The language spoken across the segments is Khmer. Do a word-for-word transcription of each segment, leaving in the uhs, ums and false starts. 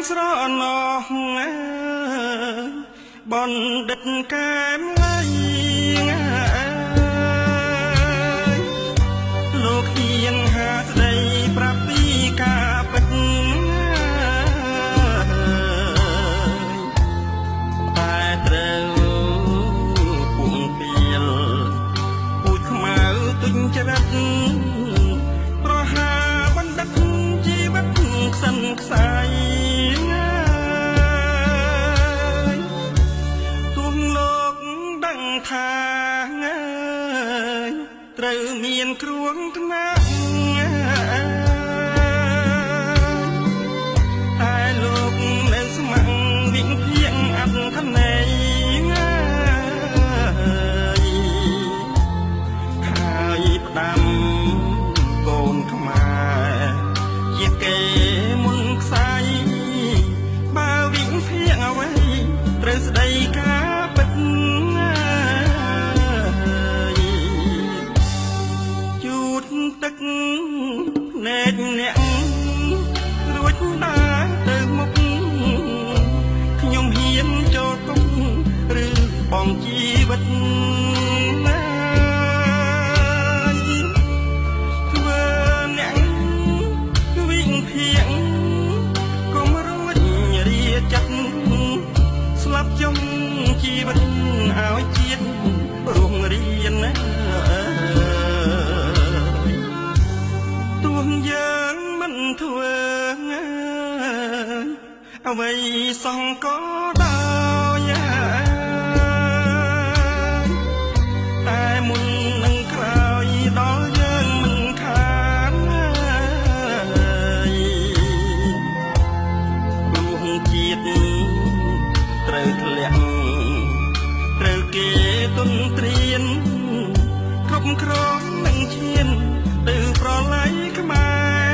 ស្រណោះបណ្ឌិតកែមឡៃលោកហៀងហាស្ដីប្រាប់ពីការពិតតែត្រូវពុំពីលពូជខ្មៅទុញច្រិតប្រហាបណ្ឌិតជីវិតខ្សិនខ្សាយថាត្រូវមានគ្រួងថ្នាក់តែលោកនៅស្ម័គ្រវិញភៀងអត្ថន័យហើយផ្ដាំកូនខ្មែរជាគេមុនខ្សែបើវិញភៀងអ្វីត្រូវស្ដីការពិតទឹកណែកអ្នករួចដើរទៅមុខខ្ញុំហ៊ានចូលទុកឬបងជីវិតណាធ្វើអ្នកវិញភៀងកុំរួចរាចិត្តស្លាប់ចុងជីវិតឲ្យជាតិរស់រៀនណាយើងមិនធ្វើអ្វីសងក៏ដោយតែមុននឹងក្រោយដល់យើងមិនខានព្រោះជាតិត្រូវធ្លាក់ត្រូវគេទុនត្រៀនគ្រប់គ្រងនឹងឈានទៅប្រឡ័យខ្មែរ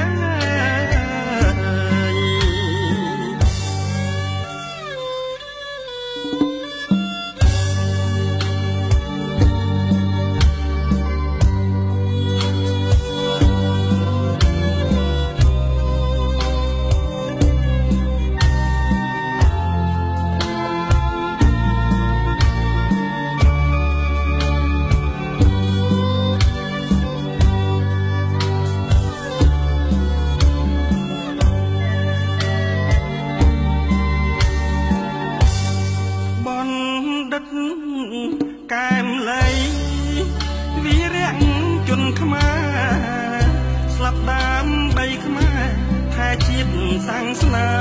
កែមលៃវីរៈជនខ្មែរស្លាប់តាមដីខ្មែរថែជាតិសាំងស្នា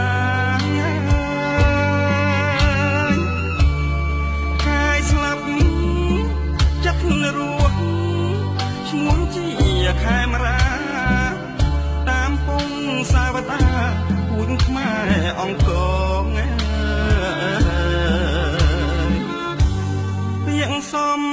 កាយស្លាប់ចិត្តរស់ឈ្មោះជាខេមរាតាមពងសាវតាពូជខ្មែរអង្គរសំ